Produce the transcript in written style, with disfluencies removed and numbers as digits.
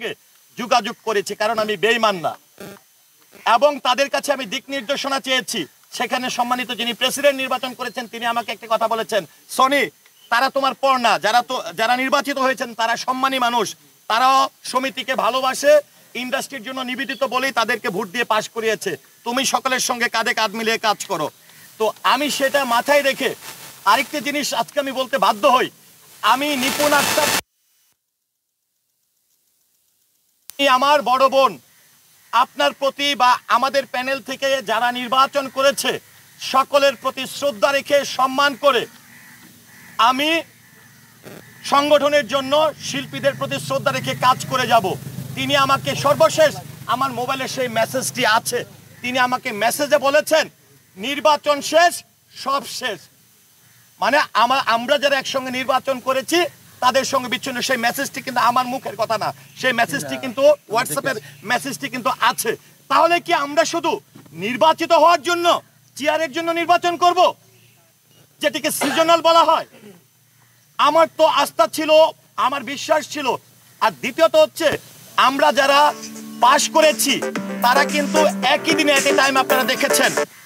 সঙ্গে যোগাযোগ করেছি, কারণ আমি বেঈমান না। এবং তাদের কাছে আমি দিক নির্দেশনা চেয়েছি। সেখানে সম্মানিত যিনি প্রেসিডেন্ট নির্বাচন করেছেন তিনি আমাকে একটা কথা বলেছেন, সনি তারা তোমার পর না, যারা নির্বাচিত হয়েছেন তারা সম্মানী মানুষ, তারাও সমিতিকে ভালোবাসে, ইন্ডাস্ট্রির জন্য নিবেদিত বলেই তাদেরকে ভোট দিয়ে পাশ করিয়েছে, তুমি সকলের সঙ্গে কাঁধে কাঁধ মিলিয়ে কাজ করো। তো আমি সেটা মাথায় রেখে আরেকটি জিনিস আজকে আমি বলতে বাধ্য হই, আমি নিপুণ আক্তার আমার বড় বোন আপনার প্রতি বা আমাদের প্যানেল থেকে যারা নির্বাচন করেছে সকলের প্রতি শ্রদ্ধা রেখে সম্মান করে আমি সংগঠনের জন্য শিল্পীদের প্রতি শ্রদ্ধা রেখে কাজ করে যাব। তিনি আমাকে সর্বশেষ আমার মোবাইলে সেই মেসেজটি আছে, তিনি আমাকে মেসেজে বলেছেন নির্বাচন শেষ সব শেষ, মানে আমরা যারা একসঙ্গে নির্বাচন করেছি তাদের সঙ্গে বিচ্ছিন্ন। সেই মেসেজটি কিন্তু আমার মুখের কথা না, সেই মেসেজটি কিন্তু হোয়াটসঅ্যাপের মেসেজটি কিন্তু আছে। তাহলে কি আমরা শুধু নির্বাচিত হওয়ার জন্য চেয়ারের জন্য নির্বাচন করব, যেটিকে সিজনাল বলা হয়? আমার তো আস্থা ছিল, আমার বিশ্বাস ছিল। আর দ্বিতীয়ত হচ্ছে আমরা যারা পাশ করেছি তারা কিন্তু একই দিনে একই টাইম আপনারা দেখেছেন